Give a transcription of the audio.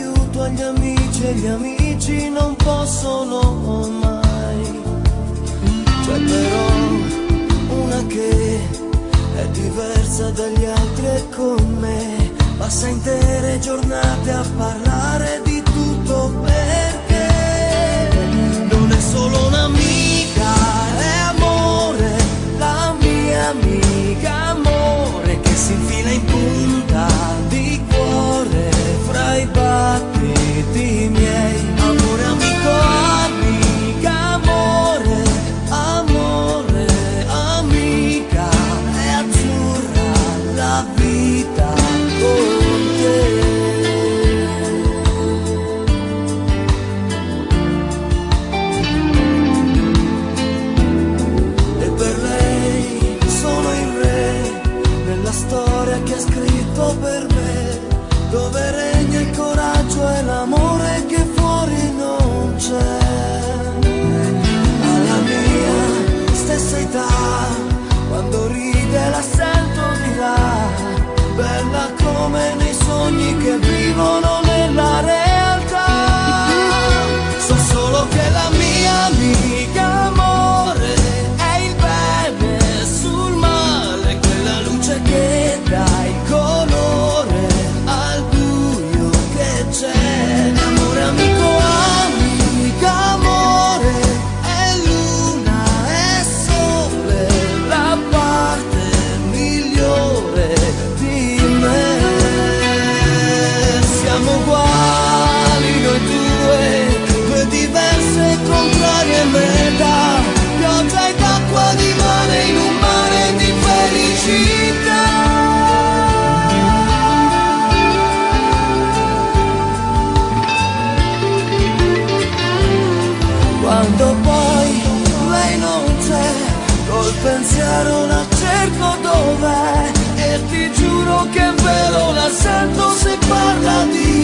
aiuto agli amici e gli amici non possono mai. C'è però una che è diversa dagli altri e con me passa intere giornate a parlare di tutto, perché non è solo un'amica, è amore, la mia amica amore che si infila in punta di cuore fra i battiti miei. Amore amico, amica, amore, amore, amica, è azzurra la vita con te. E per lei sono il re della storia che ha scritto per me, dove regna il coraggio e l'amore che fuori non c'è. Alla mia stessa età, quando ride la sento di là, bella come nei sogni che vivono nella realtà. So solo che la mia amica amore è il bene sul male, quella luce che dà il colore al buio che c'è. Amore amico, amica, amore, è luna, è sole, la parte migliore di me. Siamo uguali noi due diverse e contrarie metà, pioggia ed acqua di mare in un mare di felicità. Quando poi lei non c'è, col pensiero la cerco dov'è, e ti giuro che è vero, la sento se parla di